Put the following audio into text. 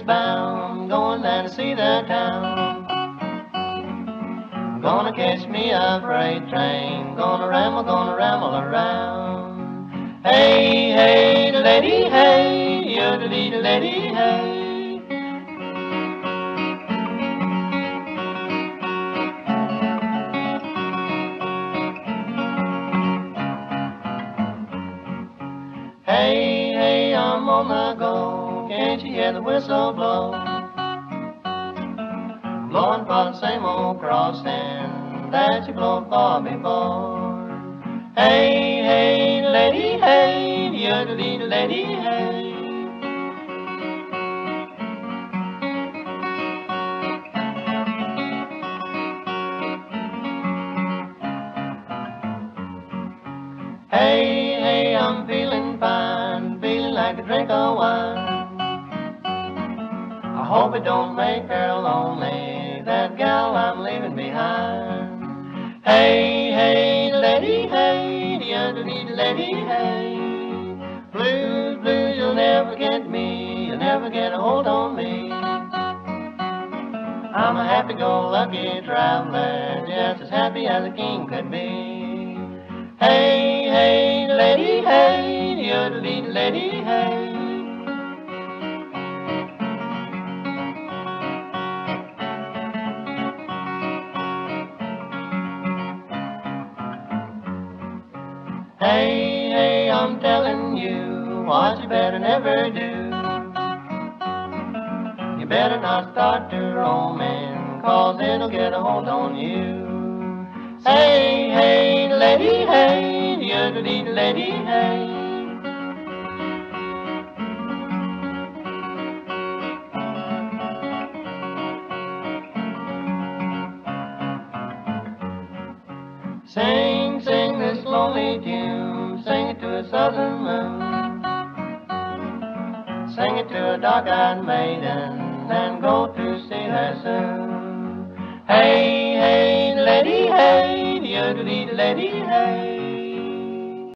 bound, going down to see the town. Gonna catch me a freight train, gonna ramble around. Hey, hey, lady, hey, yodelay, lady, hey. Hey, hey, I'm on the go, can't you hear the whistle blow? Blowing for the same old crossing that you blowed for before. Hey, hey, lady, hey, yodelay, lady, hey. Hey, hey, I'm feeling fine, feeling like a drink of wine. I hope it don't make her lonely, that gal I'm leaving behind. Hey, hey, lady, hey, yodelay, lady, hey. Blues, blues, you'll never get me, you'll never get a hold on me. I'm a happy-go-lucky traveler, just as happy as a king could be. Hey, hey, lady, hey, yodelay, lady, hey. Hey, hey, I'm telling you what you better never do. You better not start to roaming, 'cause it'll get a hold on you. Hey, hey, lady, hey, yodelay, lady, hey. Sing, sing this lonely tune, sing it to a southern moon. Sing it to a dark-eyed maiden, and go to see her soon. Hey, hey, lady, hey, yodelay, lady, hey.